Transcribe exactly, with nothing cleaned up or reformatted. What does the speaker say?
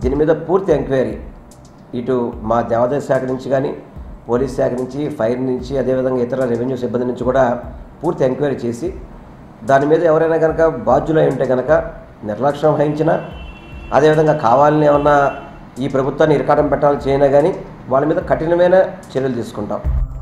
దీని మీద పూర్తి ఎంక్వైరీ ఇటు మా దేవాదాయ శాఖ నుంచి కానీ, పోలీస్ శాఖ నుంచి, ఫైర్ నుంచి, అదేవిధంగా ఇతర రెవెన్యూ సిబ్బంది నుంచి కూడా పూర్తి ఎంక్వైరీ చేసి దాని మీద ఎవరైనా కనుక బాధ్యులై ఉంటే కనుక నిర్లక్ష్యం వహించినా, అదేవిధంగా కావాలని ఏమన్నా ఈ ప్రభుత్వాన్ని ఇరకాటం పెట్టాలని చేయనా కానీ వాళ్ళ మీద కఠినమైన చర్యలు తీసుకుంటాం.